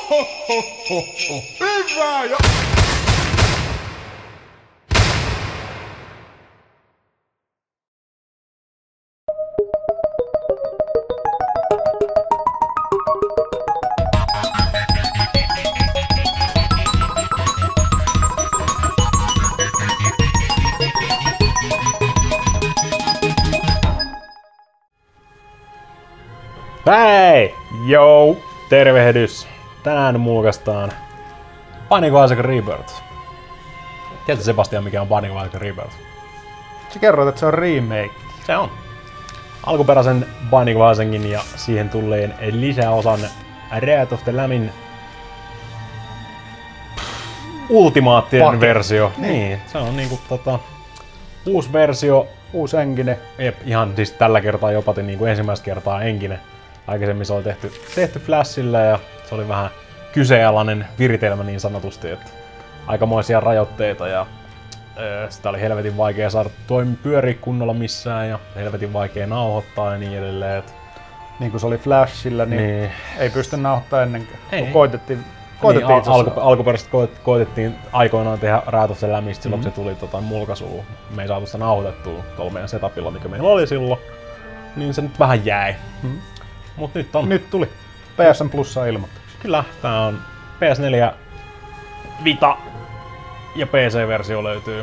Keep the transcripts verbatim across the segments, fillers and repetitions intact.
Hyvä ja... Hei! Jou! Tervehdys! Tänään mulkaistaan Binding of Isaac Rebirth. Tiedätkö Sebastian mikä on Binding of Isaac Rebirth? Sä kerroit, että se on remake. Se on. Alkuperäisen Binding of Isaacin ja siihen tulleen lisäosan Wrath of the Lambin ultimaattinen Pake. versio. Niin. Niin, se on niinku tota uusi versio. Uusi Engine. Jep, ihan siis tällä kertaa jopa niinku ensimmäistä kertaa Engine. Aikaisemmin se oli tehty, tehty Flashilla ja se oli vähän kyseenalainen viritelmä niin sanotusti, että aikamoisia rajoitteita ja ö, sitä oli helvetin vaikea saada toimi pyöriä kunnolla missään ja helvetin vaikea nauhoittaa ja niin edelleen. Et... Niin kuin se oli Flashilla, niin, niin. ei pysty nauhoittamaan ennenkään. Ei. Koitettiin, koitettiin niin, al- alku, alkuperäisesti koet, koitettiin aikoinaan tehdä Wrath of the Lambista silloin, mm-hmm. kun se tuli tota, mulkaisuun. Me ei saatu sitä nauhoitettua tuolla meidän setupilla, mikä meillä oli silloin. Niin se nyt vähän jäi. Mm-hmm. Mut nyt on. Nyt tuli P S N Plussa ilmoituksia. Kyllä, tää on P S neljä Vita ja P C-versio löytyy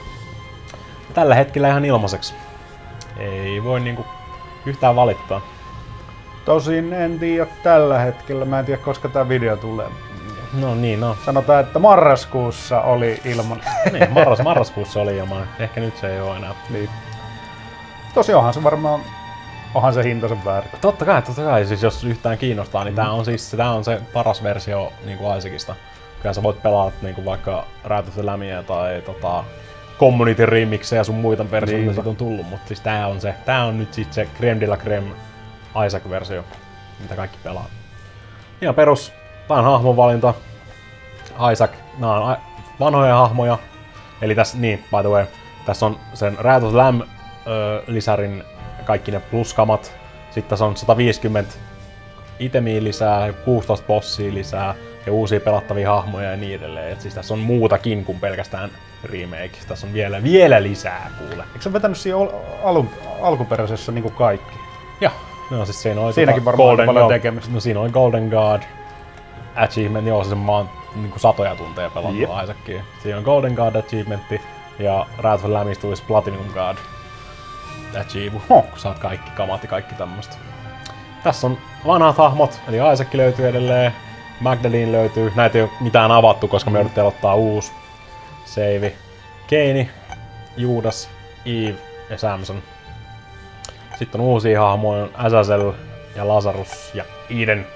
tällä hetkellä ihan ilmaiseksi. Ei voi niinku yhtään valittaa. Tosin en tiedä tällä hetkellä, mä en tiedä koska tää video tulee. No niin, no. Sanotaan, että marraskuussa oli ilman. Niin, marras, marraskuussa oli ilman. Ehkä nyt se ei oo enää. Niin. Tosi onhan se varmaan, onhan se hintansa väärä. Totta kai, totta kai. Siis jos yhtään kiinnostaa, niin mm. tää on siis tää on se paras versio niinku Isaacista. Kyllä sä voit pelata niinku vaikka Wrath of the Lambia tai tota Community Remixejä ja sun muita versioita, mitä siitä on tullut, mutta siis tää on se, tää on nyt sit se crème de la crème Isaac-versio, mitä kaikki pelaa. Ihan perus, tää on hahmonvalinta. Isaac, nää on a- vanhoja hahmoja. Eli tässä, niin, by the way, tässä on sen Wrath of the Lamb öö, lisärin kaikki ne pluskamat. Sitten tässä on sata viisikymmentä itemiä lisää, kuusitoista bossia lisää ja uusia pelattavia hahmoja ja niin edelleen. Et siis tässä on muutakin kuin pelkästään remake. Tässä on vielä, vielä lisää kuule. Eikö sä vetänyt siinä al- alun, alkuperäisessä niinku kaikki? Joo, no siis siinä oli siinäkin tota varmaan Golden paljon God, tekemistä. no siinä oli Golden God, Achievement, joo, siis mä oon niinku satoja tunteja pelannut yep. Isaacia. Siinä on Golden God Achievementti ja Wrath of the Lambista tulisi Platinum God Achieve, huh. kun saat kaikki kamat ja kaikki tämmöstä. Tässä on vanhat hahmot, eli Isaac löytyy edelleen, Magdalene löytyy, näitä ei ole mitään avattu, koska me yritetään ottaa uusi save. Keini, Judas, Eve ja Samson. Sitten on uusia hahmoja, Azazel ja Lazarus ja Eden,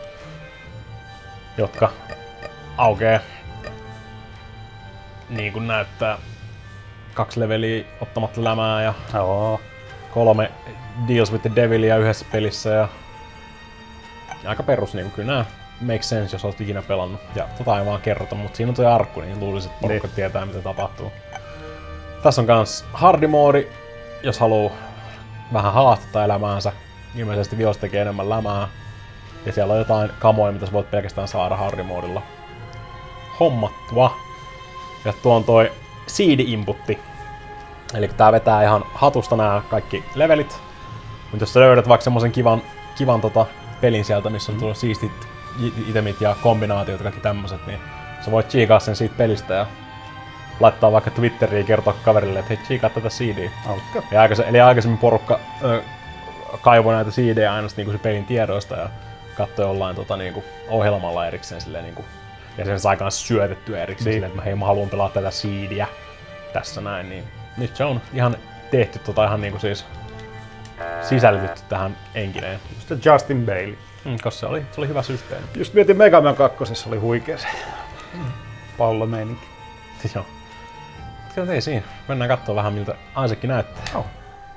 jotka aukee niin kuin näyttää kaksi leveliä ottamatta lämää ja Joo. kolme Deals with the Devilia yhdessä pelissä ja, ja aika perus niin kyllä nää make sense, jos olet ikinä pelannut. Ja tota ei vaan kerrota, mutta siinä on toi arkku, niin luulisin, että porukka niin tietää mitä tapahtuu. Tässä on kans hardi moodi, jos haluu vähän haastata elämäänsä. Ilmeisesti Vios tekee enemmän lämää. Ja siellä on jotain kamoja, mitä sä voit pelkästään saada hardi moodilla hommattua. Ja tuo on toi seed-inputti. Eli tää vetää ihan hatusta nämä kaikki levelit. Mutta jos sä löydät vaikka semmosen kivan, kivan tota pelin sieltä, missä on tullut siistit itemit ja kombinaatiot ja kaikki tämmöset, niin sä voit chiikaa sen siitä pelistä ja laittaa vaikka Twitteriin ja kertoa kaverille, että hei, chiikaa tätä C D:ä. Okay. Ja aikaisemmin, eli aikaisemmin porukka ö, kaivoi näitä C D:ä aina niinku se pelin tiedoista ja katsoi jollain tota, niinku, ohjelmalla erikseen silleen, niinku, ja sen sai kanssa syötettyä erikseen niin. Silleen, että hei, mä haluan pelaa tätä C D:ä tässä näin, niin nyt se on ihan tehty tota ihan niinku siis sisällytetty tähän Engineen. Just Justin Bailey. Mm, koska se oli, se oli hyvä systeemi. Just mietin Mega Man kakkosessa oli huikea se mm. pallomeininki. Joo. Kyllä ei siinä. Mennään kattoo vähän miltä Isaac näyttää. Oh.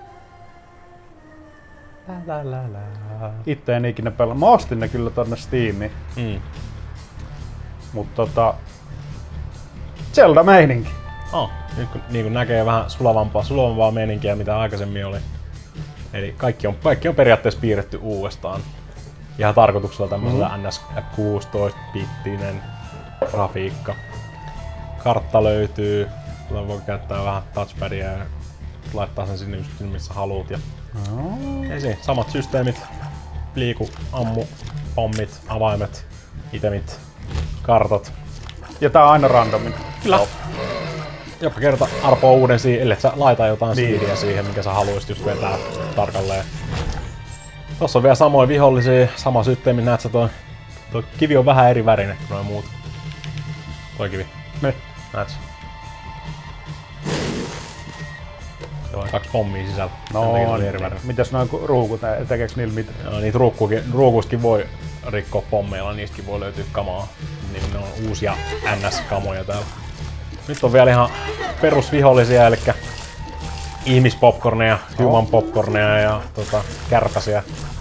La, la, la, la. Itse en ikinä pelaa. Mä ostin ne kyllä tonne Steamiin. Mm. Mut tota... Zelda-meininki. Oh, nyt kun niin kun näkee vähän sulavampaa, sulavampaa meininkiä mitä aikaisemmin oli. Eli kaikki on, kaikki on periaatteessa piirretty uudestaan. ihan tarkoituksella tämmöisellä mm-hmm. N S kuusitoista-bittinen grafiikka. Kartta löytyy, tuota voi käyttää vähän touchpadia ja laittaa sen sinne just missä haluut. Ja oh. Esi, samat systeemit, liiku, ammu, pommit, avaimet, itemit, kartat. Ja tää on aina randomin. Kyllä. No. Joka kerta arpoo uuden siihen, ellei sä laita jotain niin. siidiä siihen, mikä sä haluisit just vetää tarkalleen. Tossa on vielä samoja vihollisia, sama systeemi, näet sä toi, toi kivi on vähän eri värinen kuin noin muut. Toi kivi. Me. Näet sä? Se on kaksi pommia sisällä. No niin, eri värinen. Mitäs noin ruukut, tekeekö niillä mitään? No, niitä ruukuistakin voi rikkoa pommeilla, niistäkin voi löytyä kamaa. Niin ne on uusia N S-kamoja täällä. Nyt on vielä ihan perusvihollisia, eli ihmispopcorneja, human popcorneja ja tota, kärpäsiä.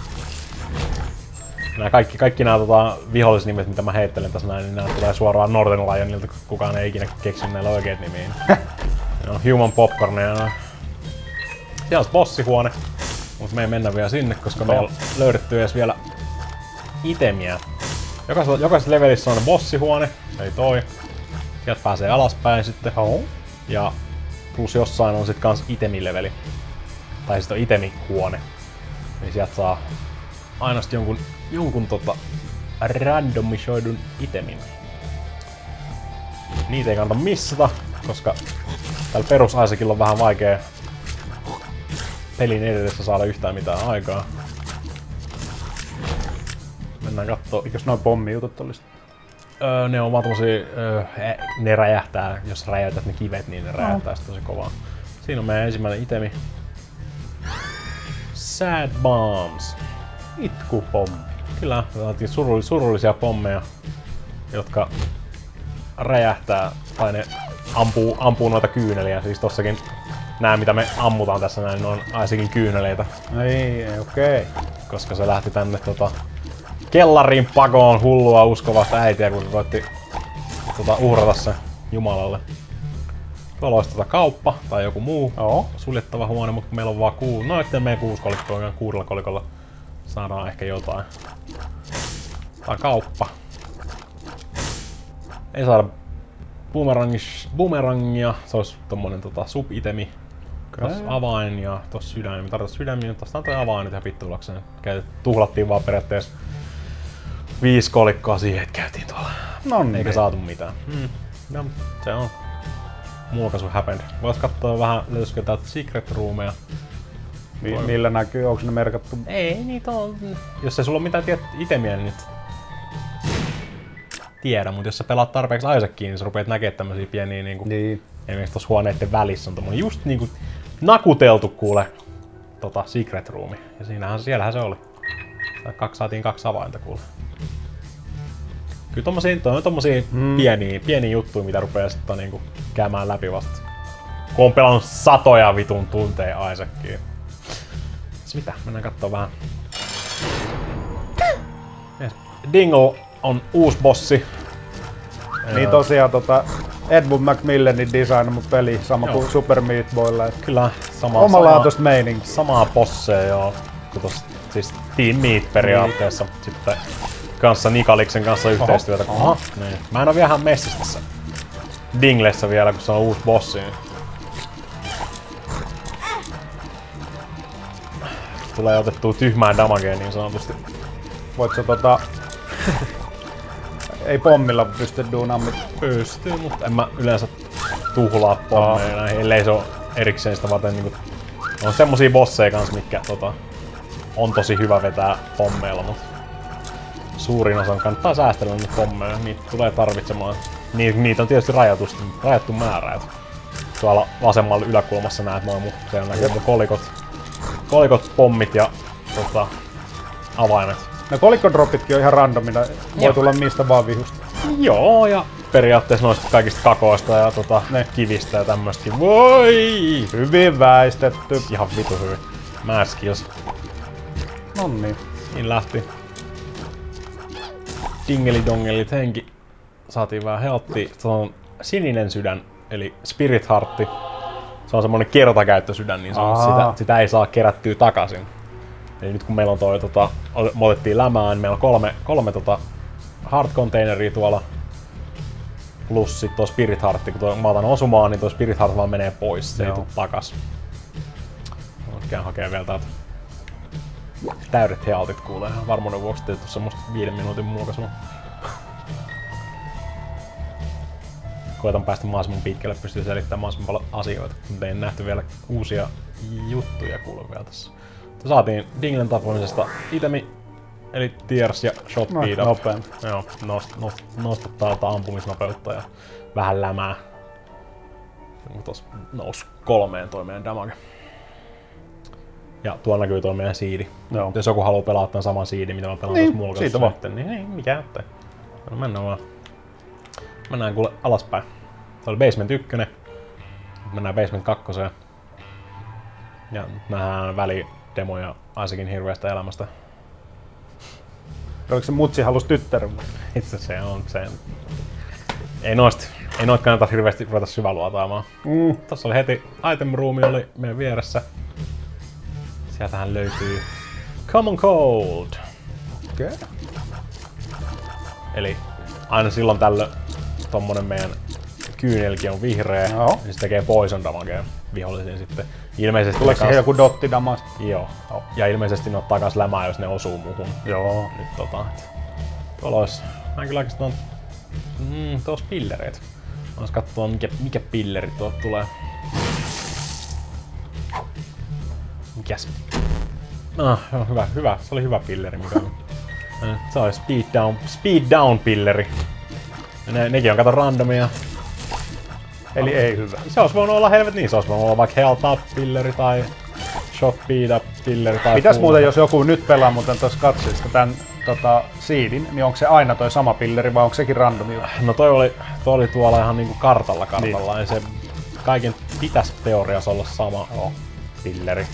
Nämä kaikki, kaikki nämä tota, vihollisnimet, mitä mä heittelen tässä näin, niin nämä tulee suoraan Northern Lionilta, kun kukaan ei ikinä keksi näillä oikeat nimiä. Ne on human popcorneja. Siellä on bossihuone, mutta me ei mennä vielä sinne, koska meillä on löydetty edes vielä itemiä. Jokaisessa, jokaisessa levelissä on bossihuone, ei toi. Sieltä pääsee alaspäin sitten. Oh. Ja plus jossain on sit kans itemileveli. Tai sit on itemihuone. Niin sieltä saa aina sit jonkun, jonkun tota randomisoidun itemin. Niitä ei kannata missata, koska tällä perus Isaacilla on vähän vaikea pelin edessä saada yhtään mitään aikaa. Mennään kattoo. Mikäs noin pommijutut olis? Öö, ne on vaan tommosia, öö, ne räjähtää, jos räjäytät ne kivet, niin ne räjähtää oh. tosi kovaa. Siinä on meidän ensimmäinen itemi. Sad Bombs. Itkupommi. Kyllä, surullisia, surullisia pommeja, jotka räjähtää tai ne ampuu, ampuu noita kyyneliä. Siis tossakin nää mitä me ammutaan tässä näin, ne on Isaacin kyyneleitä. Ei, okei. Okay. Koska se lähti tänne tota kellariin pakoon hullua uskovasta äitiä, kun se koitti tota, uhrata se Jumalalle. Tuolla olisi tota kauppa tai joku muu Oho. suljettava huone, mutta meillä on vaan kuusi. No ettei meidän kuusi kolikkoa, kuudella kolikolla saadaan ehkä jotain. Tää kauppa. Ei saada boomerangia, se olisi tommonen tota, sub-itemi. Tossa avain ja tossa sydämi. Me tarvitaan sydämiä, tossa on toi avain nyt ihan pittulakseen. Tuhlattiin vaan periaatteessa viisi kolikkoa siihen, että käytiin tuolla. Nonni. Eikä saatu mitään. Mm. No, se on mulkaisu happened. Vois katsoa vähän, löytyisikö täältä secret roomeja. Mi- millä näkyy? Onko ne merkattu? Ei, niitä on. Jos ei sulla ole mitään itemiä, niin nyt tiedä, mutta jos sä pelaat tarpeeksi Isaaciin, niin sä rupeat näkemään tämmösiä pieniä niinku. Niin. Esimerkiksi tuossa huoneiden välissä on tommonen just niinku nakuteltu kuule tota secret roomi. Ja siinähän, siellähän se oli. Kaksi, saatiin kaksi avainta kuule. Kyllä tommosia, to, tommosia mm. pieniä, pieniä juttuja, mitä rupeaa sitten niinku käymään läpi vasta. Kun on pelannut satoja vitun tunteja Isaaciin. Siis mitä? Mennään kattoo vähän. Yes. Dingle on uusi bossi. Niin tosiaan tota Edmund Macmillanin designama peli, sama joo. kuin Super Meat Boylla. Kyllä, sama. Omalaatuista meininkiä. Samaa bosseja joo. Tos, siis Team Meat periaatteessa. Niin. Sitten kanssa Nikaliksen kanssa yhteistyötä. Oho. Oho. Niin. Mä en oo vielä ihan messissä tässä Dinglessä vielä, kun se on uusi bossi. Tulee otettua tyhmää damagea niin sanotusti. Voit sä tota... Ei pommilla pysty duunaamaan mitään. Pystyy, mutta en mä yleensä tuhlaa pommeja näihin, ellei se oo erikseen sitä varten niinku... On semmosia bosseja kans, mitkä tota... on tosi hyvä vetää pommeilla, mut... Suurin osa kannattaa säästellä nyt pommeja, niitä tulee tarvitsemaan. Ni, niitä on tietysti rajatusti, rajattu määrä. Et tuolla vasemmalla yläkulmassa näet noin mun, siellä näkyy mun kolikot. Kolikot, pommit ja tota... avaimet. No kolikkodropitkin on ihan randomina, voi joo. tulla mistä vaan vihusta. Joo, ja periaatteessa noista kaikista kakoista ja tota, ne kivistä ja tämmöstäkin. Voi! Hyvin väistetty. Ihan vitu hyvin. Mad skills. Noniin. Niin lähti. Dingelidongelit henki. Saatiin vähän helttiä. Se on sininen sydän, eli Spirit Heartti. Se on semmonen kertakäyttösydän, niin se on, sitä, sitä ei saa kerättyä takaisin. Eli nyt kun meillä on toi, tota, me otettiin lämää, niin meillä on kolme, kolme tota heart containeria tuolla. Plus sit tuo Spirit Heart, kun tuo, mä otan osumaan, niin tuo Spirit Heart vaan menee pois, se ei tuu takas. Käyn hakee vielä täältä. Täydet healtit kuulee ihan varmuuden vuoksi, ettei tuu semmoista viiden minuutin muokasua. Koitan päästä mahdollisimman pitkälle, pystyy selittämään mahdollisimman paljon asioita, mutta ei nähty vielä uusia juttuja kuule vielä tässä. Saatiin Dinglen tappamisesta itemi, eli Tears ja Shot Speed Up. Nopein. Joo, nost, nost, nostattaa ampumisnopeutta ja vähän lämää. Tuossa nousi kolmeen toi meidän damage. Ja tuolla näkyy tuo meidän siidi. Joo. Jos joku haluaa pelata tämän saman siidin, mitä mä pelaan niin, tuossa mulkassa, niin ei mikä ettei. No mennään vaan. Mennään kuule alaspäin. Tuo oli Basement yksi. Mennään Basement kaksi. Ja nähdään välidemoja Isaacin hirveästä elämästä. Oliko se mutsi halus tyttären? Itse se on se. Ei noista, ei noita kannata hirveästi ruveta syväluotaamaan. Mm. Tossa oli heti item roomi oli meidän vieressä. Sieltähän löytyy Common Cold. Okei. Okay. Eli aina silloin tällöin tommonen meidän kyynelki on vihreä, no. Niin se tekee poison damagea vihollisiin sitten. Ilmeisesti tuleeko siihen joku dotti damasta? Joo. Oh. Ja ilmeisesti ne ottaa kans lämää, jos ne osuu muuhun. Joo. Nyt tota, tuolla ois, mä en kyllä oikeastaan, mm, tuossa pillereitä. Mä ois katsoa mikä, mikä pilleri tuolta tulee. Mikäs? Ah, joo, hyvä, hyvä. Se oli hyvä pilleri, mikä on. Se oli speed down, speed down pilleri. Ne, nekin on kato randomia. Eli no, ei hyvä. Se olisi voinut olla helvet niin, se olisi voinut olla vaikka health up pilleri tai shot speed up pilleri tai... Mitäs muuten jos joku nyt pelaa muuten tuossa katsista tän tota, seedin, niin onko se aina toi sama pilleri vai onko sekin randomi? No toi oli, toi oli tuolla ihan niinku kartalla kartalla, niin. Se kaiken pitäisi teoriassa olla sama oh, pilleri.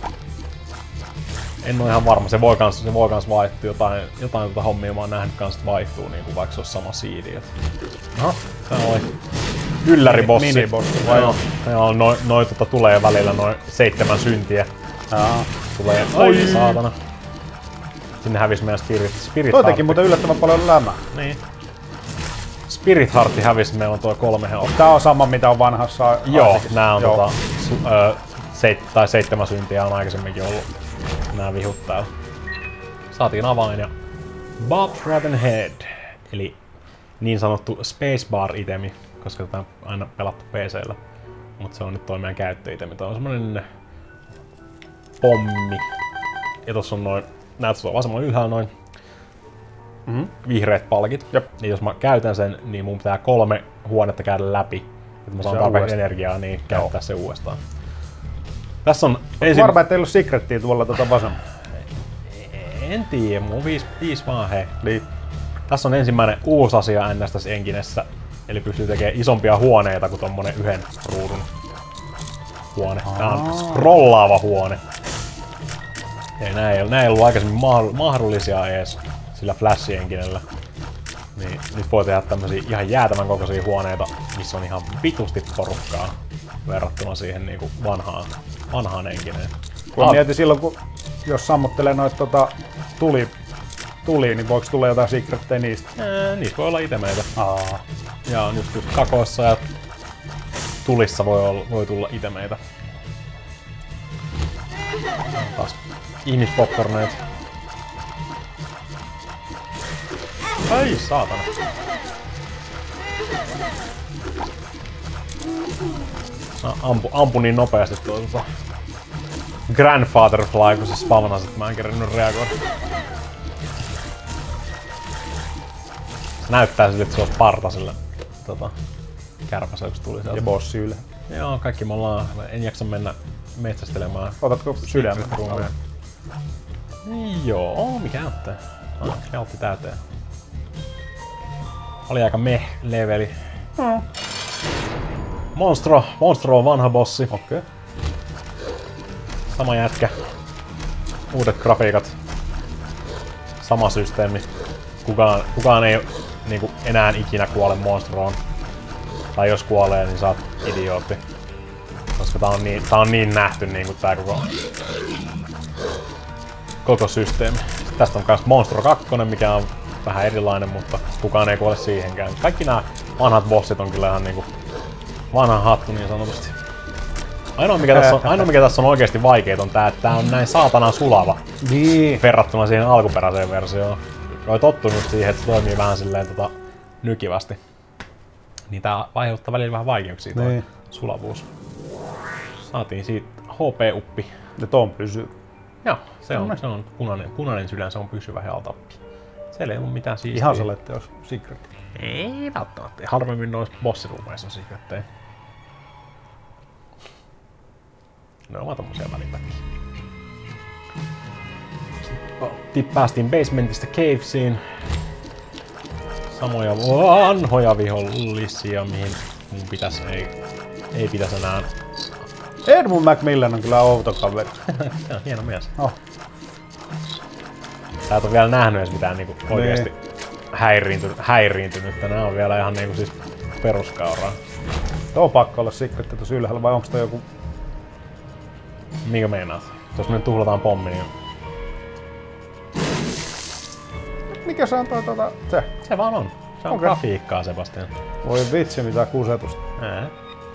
En ole ihan varma, se voi kans, se voi kans vaihtua, jotain, jotain tuota hommia mä oon nähnyt kans, että vaihtuu niinku vaikka se olisi sama seedi. Oho, se oli ylläribossi. Minibossi vai joo? Joo, noin noi, tota, tulee välillä noin seitsemän syntiä. Aa. Tulee, oi saatana. Sinne hävisi meidän Spirit, Spirit Toi teki muuten yllättävän paljon lämää. Niin. Spirit Heartti hävisi, meillä on tuo kolme health. Tää on sama mitä on vanhassa. Joo, Asikissa. nää on joo. tota, su, ö, seit, tai seitsemän syntiä on aikaisemminkin ollut. Nää vihut täällä. Saatiin avain ja Bob's Rotten Head, eli niin sanottu spacebar-itemi, koska tätä on aina pelattu P C:llä. Mut se on nyt toi meidän käyttöitemi. Tää on semmonen pommi. Ja tossa on noin, näet sulla vasemmalla ylhäällä noin mm-hmm. vihreät palkit. Jop. Ja jos mä käytän sen, niin mun pitää kolme huonetta käydä läpi. Että mä saan tarpeeksi energiaa, niin käyttää se uudestaan. Tässä on ensin... Varmaan, ettei ollut secrettiä tuolla tuota vasemmalla. En tiedä, mulla on viisi, viisi vaan hei. Niin. Tässä on ensimmäinen uusi asia N S tässä Enginessä. Eli pystyy tekemään isompia huoneita kuin tommonen yhden ruudun huone. Tää on scrollaava huone. Ei, nää ei, nää ei ollut aikaisemmin mahdollisia ees sillä Flash-enginellä. Niin nyt voi tehdä tämmösiä ihan jäätävän kokoisia huoneita, missä on ihan vitusti porukkaa verrattuna siihen niinku vanhaan, vanhaan engineen. Kun ah. mietin silloin, kun jos sammuttelee noita tota, tuli, tuli, niin voiko tulla jotain secretteja niistä? Ää, niistä voi olla itemeitä. Aa. Ja on just, just kakoissa ja tulissa voi, olla, voi tulla itemeitä. Taas ihmispopcorneet. Ai saatana. No, ampu, ampu niin nopeasti tuolta Grandfather Fly, kun se spavnasi, että mä en kerännyt reagoida. Se näyttää siltä, että se olisi parta sillä tota, kärpäsellä, kun se tuli sieltä. Ja bossi yle. Joo, kaikki me ollaan. En jaksa mennä metsästelemään. Otatko sydämen? Joo, mikä ottaa? Ah, se otti täyteen. Oli aika meh-leveli. No. Monstro. Monstro on vanha bossi. Okei. Okay. Sama jätkä. Uudet grafiikat. Sama systeemi. Kukaan, kukaan ei niinku, enää ikinä kuole Monstroon. Tai jos kuolee, niin sä oot idiootti. Koska tää on niin, tää on niin nähty niinku tää koko... koko systeemi. Tästä on myös Monstro kaksi, mikä on vähän erilainen, mutta kukaan ei kuole siihenkään. Kaikki nämä vanhat bossit on kyllä ihan niinku vanha hattu niin sanotusti. Ainoa mikä, tässä on, ainoa mikä tässä on oikeasti vaikeet on tää, että tää on näin saatanan sulava niin. verrattuna siihen alkuperäiseen versioon. Olet tottunut siihen, että se toimii vähän silleen tota, nykivästi. Niin tää aiheuttaa välillä vähän vaikeuksia toi niin. sulavuus. Saatiin siitä H P-uppi. Ja ton pysyy. Joo, se on, se on punainen, punainen sydän, se on pysyvä heltappi. Siellä ei ollut mitään siistiä. Ihan salette jos secret. Ei välttämättä. Harvemmin noissa bossiruumeissa on secretteja. Ne ovat tommosia välipätkiä. Sitten päästiin basementista cavesiin. Samoja vanhoja vihollisia, mihin mun pitäis ei, ei pitäis enää. Edmund Macmillan on kyllä outo kaveri. Se on hieno mies. Oh. Sä et oo vielä nähnyt edes mitään niinku oikeesti häiriintynyt, häiriintynyt. Nää on vielä ihan niinku siis peruskauraa. Tuo on pakko olla secret tuossa ylhäällä vai onks toi joku... Minkä meinaat? Jos me nyt tuhlataan pommi, niin... Mikä se on toi tota... Se? Se vaan on. Se on okay. Grafiikkaa, Sebastian. Voi vitsi, mitä kusetusta. Ää.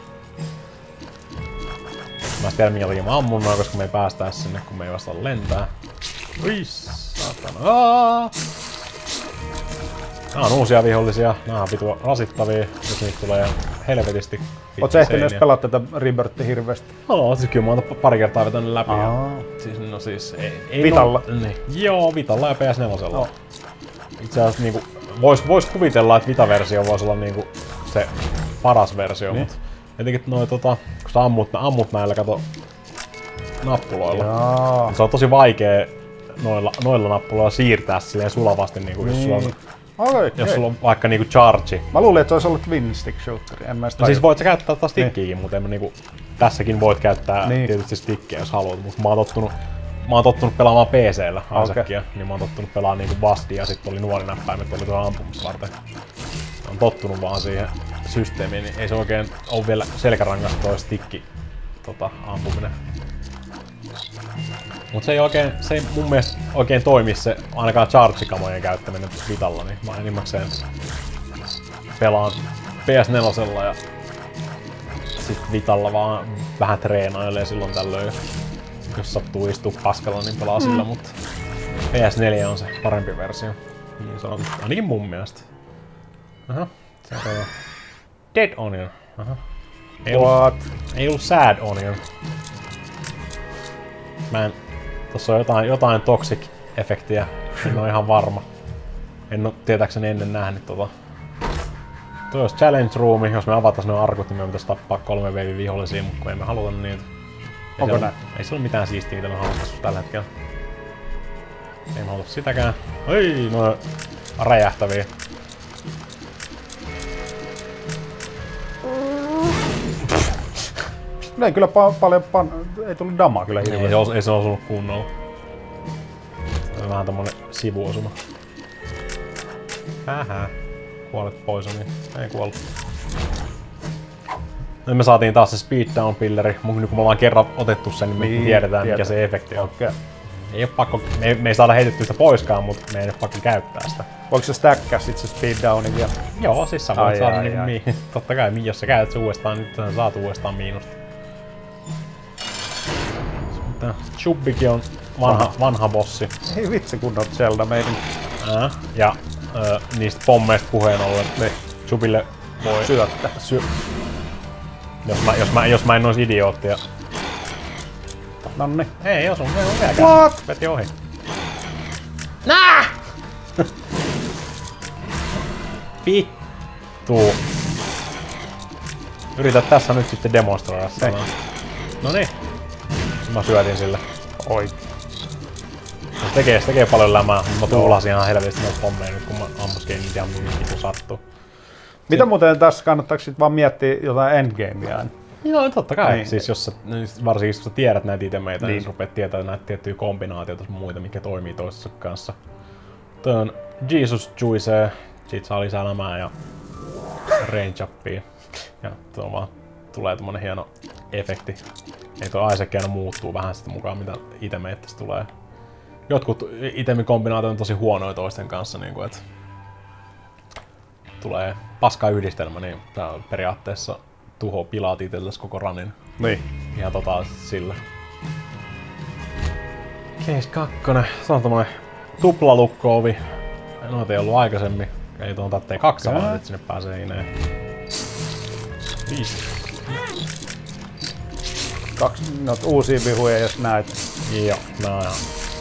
Mä en tiedä minkä takia mä ammun noin, koska me ei päästä sinne, kun me ei vasta lentää. Ui, saatana. Nää on uusia vihollisia. Nää on vitu rasittavia, jos niitä tulee helvetisti. Oot sä ehtinyt myös pelata tätä Rebirthia hirveästi? No, siis kyllä mä oon pari kertaa vetänyt läpi. Ja, siis, no siis, ei, ei Vitalla? No, niin. Joo, Vitalla ja P S neljä. No. Itse asiassa niinku, vois, vois kuvitella, että Vita-versio voisi olla niinku se paras versio, niin. Mutta jotenkin noi tota, kun sä ammut, ammut näillä kato nappuloilla, niin se on tosi vaikea noilla, noilla nappuloilla siirtää silleen sulavasti, niinku, niin. jos sulla on Okay, jos sulla on vaikka niinku charge. Mä luulin, että se olisi ollut twin stick shooteri. En mä sitä no siis voit sä käyttää taas stickiäkin, niin. Mutta en mä niinku, tässäkin voit käyttää niin. tietysti stickiä jos haluat, mutta mä oon tottunut, mä oon tottunut pelaamaan P C:llä Isaacia, okay. Niin mä oon tottunut pelaamaan niinku Bastia ja sit oli nuolinäppäimet, oli tuolla ampumista varten. Mä oon tottunut vaan siihen systeemiin, niin ei se oikein oo vielä selkärangasta toi stickki tota, ampuminen. Mut se ei oikein, se ei mun mielestä oikein toimi se ainakaan charge-kamojen käyttäminen Vitalla, niin mä enimmäkseen pelaan P S neljä ja sit Vitalla vaan vähän treenailee silloin tällöin, jos sattuu istua paskalla, niin pelaa mm. sillä, mutta P S neljä on se parempi versio, niin sanotusti, ainakin mun mielestä. Aha, se on Dead Onion. Aha. Ei ollut, ei ollut Sad Onion. Mä en, tossa on jotain, jotain toxic-efektiä, en oo ihan varma. En oo tietääkseni ennen nähnyt tota. Tuo olisi challenge roomi, jos me avatais nuo arkut, niin me pitäis tappaa kolme veivi vihollisia, mutta kun emme haluta niitä. Ei Onko näin? Ei se ole mitään siistiä, mitä me haluttais tällä hetkellä. Ei me haluta sitäkään. Oi, no räjähtäviä. No ei kyllä pa paljon pan ei tullut damaa kyllä hirveästi. Ei se, os, ei se osunut kunnolla. Se on vähän tommonen sivuosuma. Hähä. Kuolet poisoniin. Ei kuollut. Nyt me saatiin taas se speed down pilleri, mutta nyt kun me ollaan kerran otettu sen, niin me niin, tiedetään tiedät. Mikä se efekti on. Okay. Ei oo pakko, me ei, me ei saada heitettyä sitä poiskaan, mutta me ei ole pakko käyttää sitä. Voiko se stackaa sit se speed downin vielä? Joo, siis sä voit ai, saada ai, niinku ai. Mi totta kai, jos sä käytät se uudestaan, niin sä saat uudestaan miinusta. Chubbikin on vanha, vanha bossi. Ei vitsi kunnon Zelda meidän. Ää, ja ö, niistä pommeista puheen ollen, niin Chubbille voi syöttää. Sy jos, mä, jos, mä, jos mä en ois idioottia. Nonni. Ei osu, ei osu vieläkään. What? Veti ohi. Nää! Vittu. Yritä tässä nyt sitten demonstroida sitä. Noniin. Mä syötin sille. Oi. Se tekee, se tekee paljon lämää, mutta mä tuulasin ihan helvetisti noita pommeja nyt kun mä ammuskin niitä ihan mihin sattuu. Mitä muuten tässä kannattaako sit vaan miettiä jotain endgamea? Joo, totta kai. Niin. Siis jos sä, varsinkin jos sä tiedät näitä itemeitä, niin, niin sä rupeat tietää näitä tiettyjä kombinaatioita muita, mikä toimii toistensa kanssa. Toi on Jesus Juice, siitä saa lisää lämää ja range upia. Ja tuo vaan tulee tommonen hieno efekti. Ei tuo Isaac aina muuttuu vähän sitä mukaan, mitä itemeitä tässä tulee. jotkut itemikombinaatiot on tosi huonoja toisten kanssa, niin kuin, että tulee paska yhdistelmä, niin tää on periaatteessa tuho pilaat itsellesi koko runin. Niin. Ihan totaalisesti sillä. Case kakkonen. Se on tommonen tuplalukko-ovi. Noita ei ollut aikaisemmin. Ei tuon tarvitsee kaksi samaa, että sinne pääsee ineen. Viisi. Kaksi noita uusia vihuja, jos näet. Joo, nää on.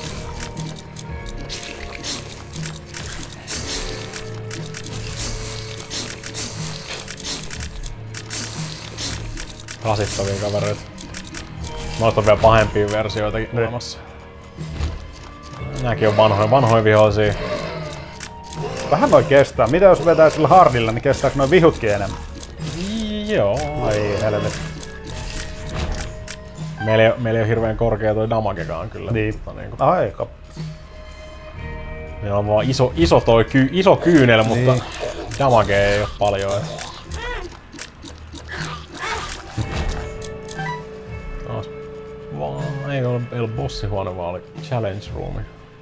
Rasittavia kavereita. Noista on vielä pahempia versioitakin niin olemassa. Nääkin on vanhoja, vanhoja vihollisia. Vähän noi kestää. Mitä jos vetää sillä hardilla, niin kestääkö noi vihutkin enemmän? Joo. Ai helvetti. Meillä ei, meillä ei ole hirveän korkea toi damagekaan kyllä. Niin. Mutta niinku, Aika. meillä on vaan iso, iso, toi ky, iso kyynel, mutta niin. damage ei ole paljon. Et. Taas vaan, ei ole, ei ole bossihuone, vaan oli challenge roomi.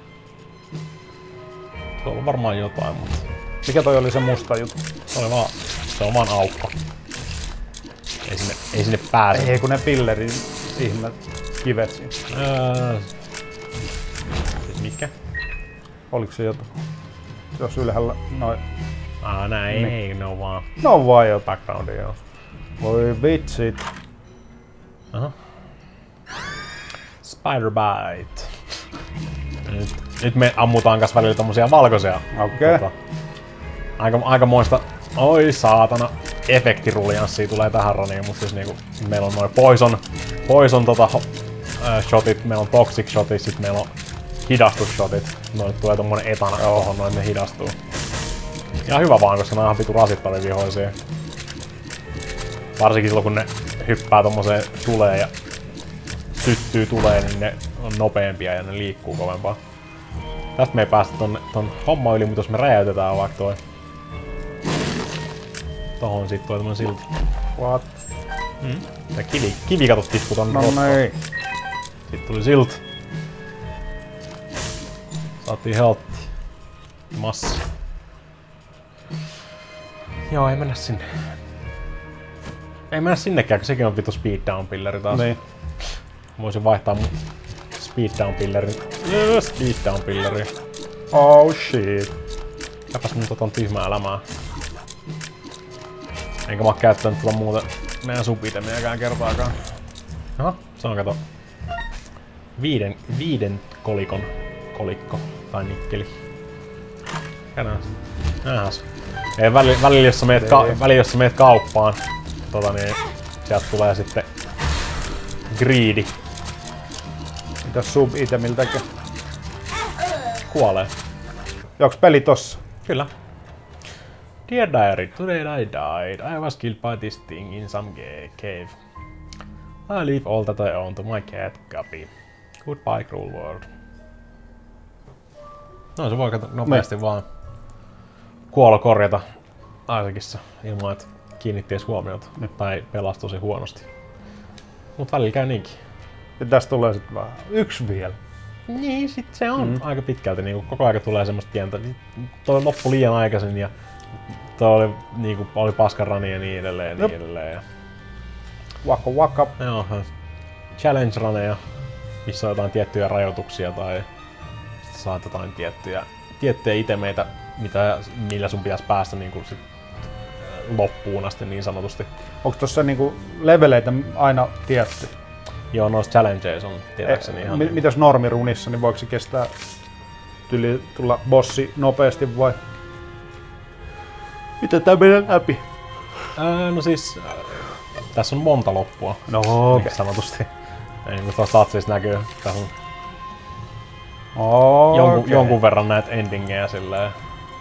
Tuolla on varmaan jotain, mutta Mikä toi oli se musta juttu? se, oli vaan, se on vaan aukko. Ei sinne, ei sinne pääse. Ei kun ne pillerin ihme kivet siinä. Öö, mikä? Oliko se jotain? Jos ylhäällä noin. Ah, nää ei, Niin. ei, ne on vaan No on vaan jotain. backgroundia, joo. Voi vitsit. Aha. Spider Bite. Nyt, nyt me ammutaan kas välillä tommosia valkoisia. Okei. Tota, aika, aikamoista, oi saatana, efektiruljanssia tulee tähän raniin, mutta siis niinku, meillä on noin poison, poison tota, äh, shotit, meillä on toxic shotit, sit meillä on hidastusshotit. Noille tulee tommonen etana tohon, noin ne hidastuu. Ihan hyvä vaan, koska ne on ihan vitu rasittavia vihoisia. Varsinkin silloin kun ne hyppää tommoseen tuleen ja syttyy tuleen, niin ne on nopeampia ja ne liikkuu kovempaa. Tästä me ei päästä ton, ton homma yli, mutta jos me räjäytetään vaikka toi tohon, sit tulee tommonen silti. What? Mm. Ja kivi, kivi kato tippuu tonne No rotkoon. niin. Sitten tuli silt. Saatiin health. Massi. Joo, ei mennä sinne. Ei mennä sinnekään, kun sekin on vitu speed down pilleri taas. Niin. Voisin vaihtaa mun speed down pillerin. Öö, speed down pilleri. Oh shit. Jäpäs mun tota tyhmää elämää. Enkä mä oo käyttänyt tuota muuten meidän subitemiäkään kertaakaan. Aha, se on kato. Viiden, viiden kolikon kolikko tai nikkeli. Käydään. Nähäs. Ei välillä, välillä, jos sä meet, ka, välillä jos sä meet kauppaan, tota niin, sieltä tulee sitten greedy. Mitäs sub-itemiltäkään? Kuolee. Onks peli tossa? Kyllä. Dear Diary, today I died. I was killed by this thing in some cave. I leave all that I own to my cat Guppy. Goodbye, cruel world. No se voi nopeasti Me. vaan kuolo korjata Isaacissa ilman, että kiinnitti edes huomiota. Nyt tai pelasi tosi huonosti. Mut välillä käy niinkin. Ja tästä tulee sit vaan yksi vielä. Niin, sit se on mm. aika pitkälti. Niin koko aika tulee semmoista pientä. Toi loppu liian aikaisin ja toi oli, niin oli paskarani ja niin edelleen ja niin edelleen. Ja Waka waka. joo, challenge runeja, missä on jotain tiettyjä rajoituksia tai saat jotain tiettyjä, tiettyjä itemeitä, mitä, millä sun pitäisi päästä niin kuin sit loppuun asti niin sanotusti. Onko tossa niinku leveleitä aina tietty? Joo, noissa challengeissa on tietääkseni Eh, ihan... mi- niin. mitäs normirunissa, niin voiko se kestää tyli tulla bossi nopeasti vai? Miten tää menee läpi? Ää, no siis, äh, tässä on monta loppua, No okay. okei. sanotusti. Ja niin kuin tuossa statsissa näkyy, tässä on Okay. jonkun, jonkun verran näitä endingejä silleen.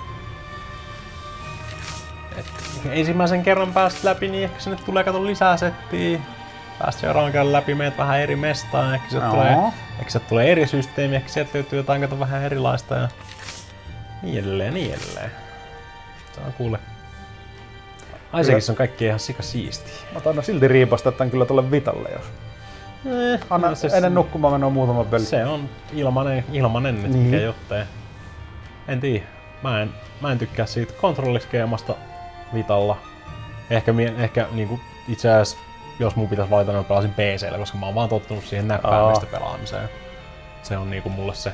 Et ensimmäisen kerran pääst läpi, niin ehkä sinne tulee kato lisää settiä. Pääst seuraavan kerran läpi, meet vähän eri mestaan, ehkä sieltä, Joo. tulee, ehkä sieltä tulee eri systeemi, ehkä sieltä löytyy jotain kato vähän erilaista ja niin edelleen, niin edelleen. Se on kuule. Isaacissa on kaikki ihan sika siistiä. Mä taidan silti riipasta tän kyllä tolle Vitalle, jos Eh, Anna no siis, ennen nukkumaan menoa muutama peli. Se on ilmanen, ilmanen nyt Niin. mikä jottei. En tiedä. Mä en, mä en tykkää siitä kontrolliskeemasta Vitalla. Ehkä, mie- ehkä niinku, itse asiassa, jos mun pitäisi valita, niin mä pelasin P C:llä, koska mä oon vaan tottunut siihen näppäämistä pelaamiseen. Se on niinku mulle se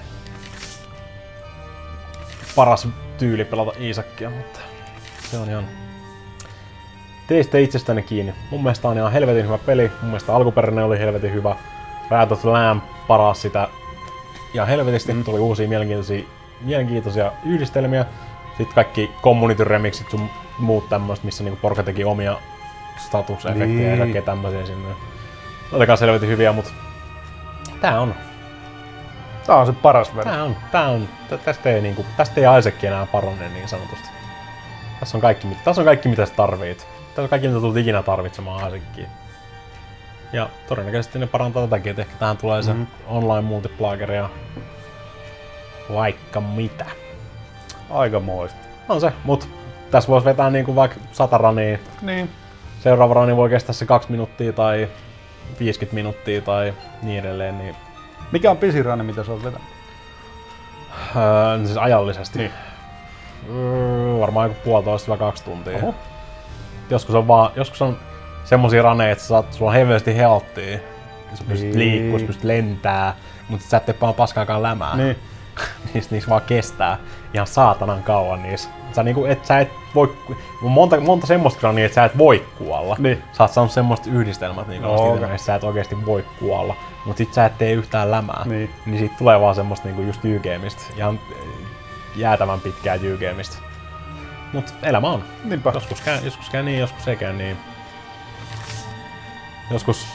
paras tyyli pelata Isaacia, mutta se on ihan teistä itsestäni kiinni. Mun mielestä on ihan helvetin hyvä peli. Mun mielestä alkuperäinen oli helvetin hyvä. Riot of the Lamb paras sitä ja helvetisti. Mm. Tuli uusia mielenkiintoisia, mielenkiintoisia yhdistelmiä. Sitten kaikki community remixit sun muut tämmöiset, missä niinku porukka teki omia statusefektejä niin. Ja kaikkea tämmöisiä sinne. Oli kans helvetin hyviä, mut tää on. Tää on se paras versio. Tää on, tää on. Tästä ei, niinku, tästä ei Isaac enää parane niin sanotusti. Tässä on kaikki, tässä on kaikki mitä sä tarvit. Tässä on kaikki mitä tulet ikinä tarvitsemaan Isaacia. Ja todennäköisesti ne parantaa tätäkin, että ehkä tähän tulee se mm-hmm. online multiplayer ja vaikka mitä. Aikamoista. On se, mut tässä voisi vetää niinku vaikka sata rania. Niin. Seuraava rani voi kestää se kaksi minuuttia tai viisikymmentä minuuttia tai niin edelleen. Niin... Mikä on pisin rani, mitä sä oot vetänyt? Öö, siis ajallisesti. Niin. Öö, varmaan joku puolitoista vai kaksi tuntia. Oho. Joskus on vaan, joskus on semmosia raneja, että sä saat, sulla on helvesti healttia. Sä pystyt niin. liikkuu, sä pystyt lentää, mutta sä et tee vaan paskaakaan lämää. Niin. niissä, niissä vaan kestää ihan saatanan kauan niissä. Sä, niinku, et, sä et voi, monta, monta semmoista rania, että sä et voi kuolla. Niin. Sä oot saanut semmoista yhdistelmät, niin no, okay. Että sä et oikeesti voi kuolla. Mut sit sä et tee yhtään lämää. Niin, niin siitä tulee vaan semmoista niinku just jyykeemistä. Ihan jäätävän pitkää jyykeemistä. Mut elämä on. Niinpä. Joskus käy, joskus käy niin, joskus ei käy niin. Joskus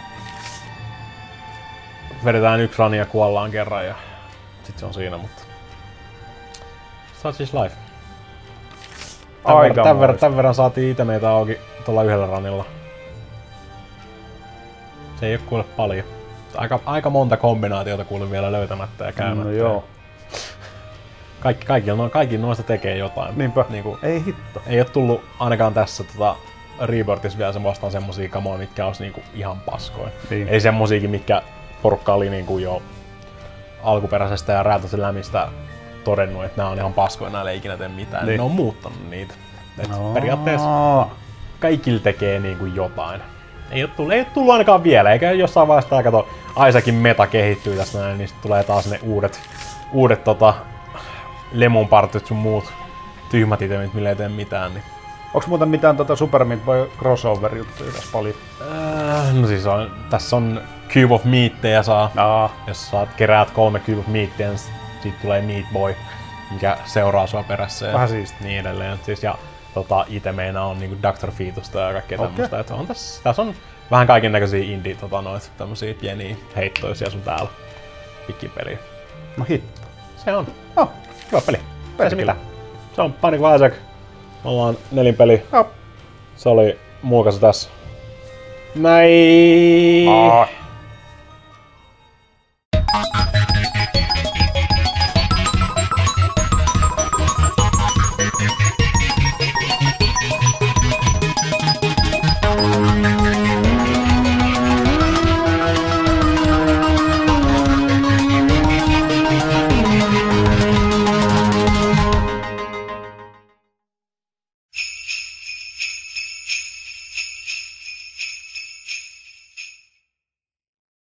vedetään yksi rani ja kuollaan kerran ja sit se on siinä, mutta such is life. Tän, ver- tän, ver- tän verran saatiin itemeitä auki tuolla yhdellä ranilla. Se ei oo kuule paljon. Aika, aika monta kombinaatiota kuulin vielä löytämättä ja käymättä. No joo. Kaikki, kaikki, no, kaikki noista tekee jotain. Niinpä. Niinku, ei hitto. Ei oo tullut ainakaan tässä tota, Rebirthissa vielä vastaan semmosia kamoja, mitkä olisi niinku ihan paskoja. Niin. Ei semmosiakin, mitkä porukka oli niinku jo alkuperäisestä ja Riot of the Lambista todennut, että nämä on ihan paskoja, näillä ei ikinä tee mitään. Niin. Ne on muuttanut niitä. Et no. Periaatteessa kaikilla tekee niinku jotain. Ei oo, tullut, ei oo tullut ainakaan vielä, eikä jossain vaiheessa tää kato Isaacin meta kehittyy tässä näin, niin sit tulee taas ne uudet, uudet tota, lemonpartyt sun muut tyhmät itemit, millä ei tee mitään. Niin. Onks muuten mitään tota Super Meat Boy crossover-juttuja tässä paljon? Äh, no siis on, tässä on Cube of Meatteja saa. Aa. Jos saat keräät kolme Cube of Meatteja, niin siitä tulee Meat Boy, mikä seuraa sua perässä. Vähän siisti. Niin edelleen. Siis, ja tota, itemeina on niinku doctor Fetusta ja kaikkea okay. tämmöstä. Et on tässä, tässä on vähän kaiken näköisiä indie tota, noit, tämmösiä pieniä heittoisia sun täällä pikkipeliä. No hitto. Se on. No. Hyvä peli. Peli se mitään. Se on Panic of Isaac. Me ollaan nelinpeli. No. Se oli muokassa tässä. Näin. Ah.